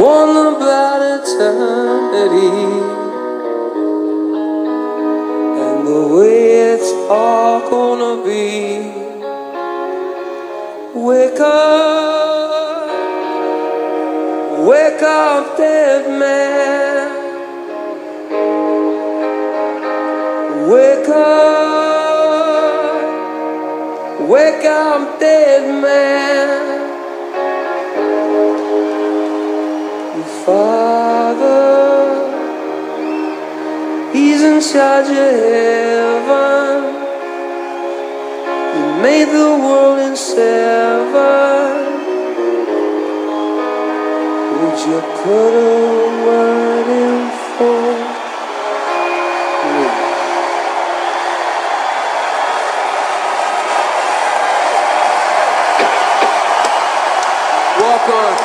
one about eternity and the way it's all gonna be. Wake up, dead man. Wake up, dead man. Your father, he's in charge of heaven. He made the world in 7. Would you put a word in for me? Walk on.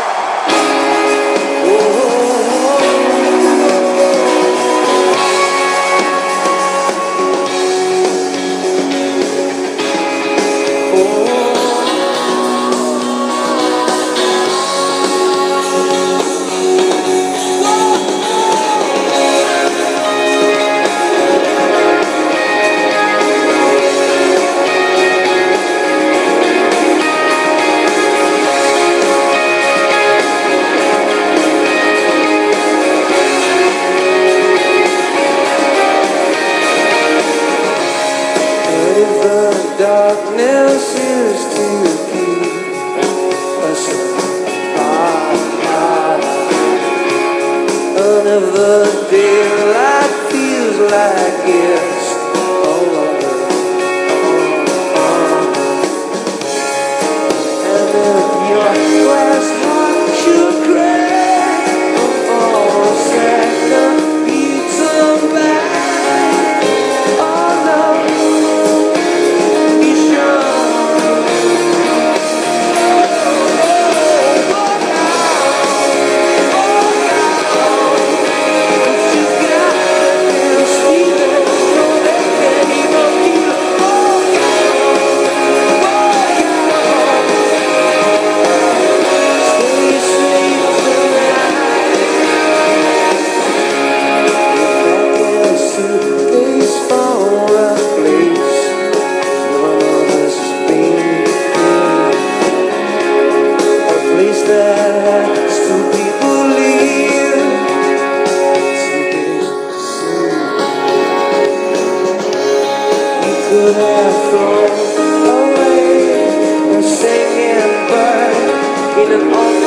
Darkness is to keep us apart. And if the daylight feels like it's all over, and if your glass heart should crack for a second, beat somebody, oh no. Could have thrown away a singing bird in an